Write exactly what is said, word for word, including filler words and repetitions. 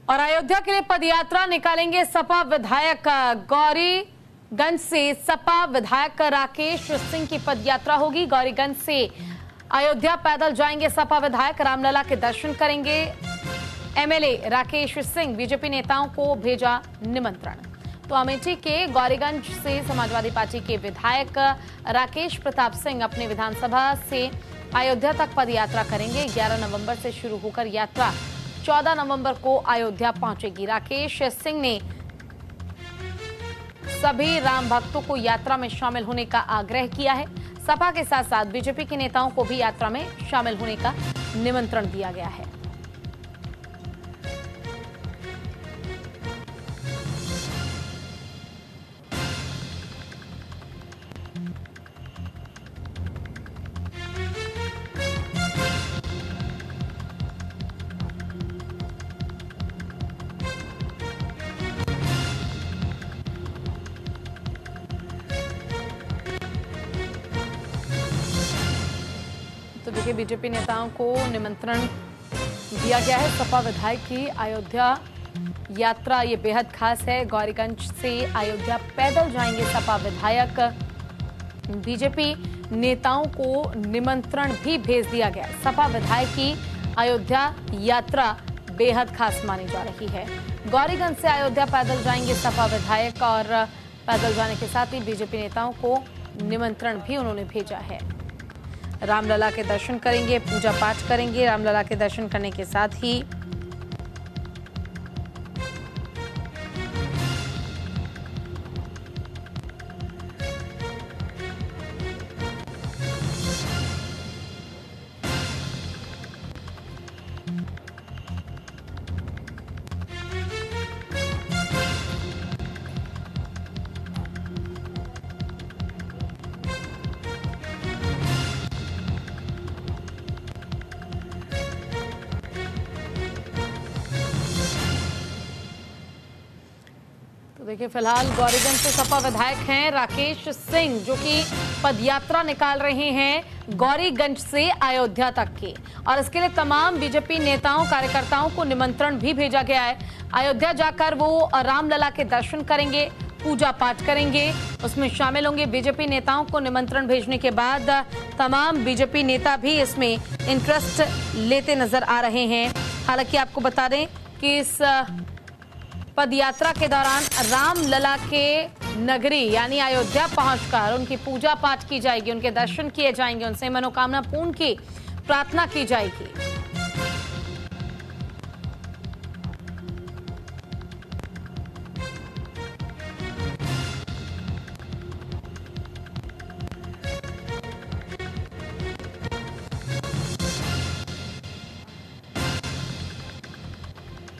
और अयोध्या के लिए पदयात्रा निकालेंगे सपा विधायक। गौरीगंज से सपा विधायक राकेश सिंह की पदयात्रा होगी। गौरीगंज से अयोध्या पैदल जाएंगे सपा विधायक, रामलला के दर्शन करेंगे। एमएलए राकेश सिंह बीजेपी नेताओं को भेजा निमंत्रण। तो अमेठी के गौरीगंज से समाजवादी पार्टी के विधायक राकेश प्रताप सिंह अपने विधानसभा से अयोध्या तक पदयात्रा करेंगे। ग्यारह नवंबर से शुरू होकर यात्रा चौदह नवंबर को अयोध्या पहुंचेगी। राकेश सिंह ने सभी राम भक्तों को यात्रा में शामिल होने का आग्रह किया है। सपा के साथ साथ बीजेपी के नेताओं को भी यात्रा में शामिल होने का निमंत्रण दिया गया है। तो देखिए, बीजेपी नेताओं को निमंत्रण दिया गया है। सपा विधायक की अयोध्या यात्रा ये बेहद खास है। गौरीगंज से अयोध्या पैदल जाएंगे सपा विधायक। बीजेपी नेताओं को निमंत्रण भी भेज दिया गया। सपा विधायक की अयोध्या यात्रा बेहद खास मानी जा रही है। गौरीगंज से अयोध्या पैदल जाएंगे सपा विधायक और पैदल जाने के साथ ही बीजेपी नेताओं को निमंत्रण भी उन्होंने भेजा है। रामलला के दर्शन करेंगे, पूजा पाठ करेंगे। रामलला के दर्शन करने के साथ ही तो देखिए, फिलहाल गौरीगंज से सपा विधायक हैं राकेश सिंह, जो कि पदयात्रा निकाल रहे हैं गौरीगंज से अयोध्या तक की। और इसके लिए तमाम बीजेपी नेताओं कार्यकर्ताओं को निमंत्रण भी भेजा गया है। अयोध्या जाकर वो रामलला के दर्शन करेंगे, पूजा पाठ करेंगे, उसमें शामिल होंगे। बीजेपी नेताओं को निमंत्रण भेजने के बाद तमाम बीजेपी नेता भी इसमें इंटरेस्ट लेते नजर आ रहे हैं। हालांकि आपको बता दें कि इस पदयात्रा के दौरान रामलला के नगरी यानी अयोध्या पहुंचकर उनकी पूजा पाठ की जाएगी, उनके दर्शन किए जाएंगे, उनसे मनोकामना पूर्ण की प्रार्थना की जाएगी।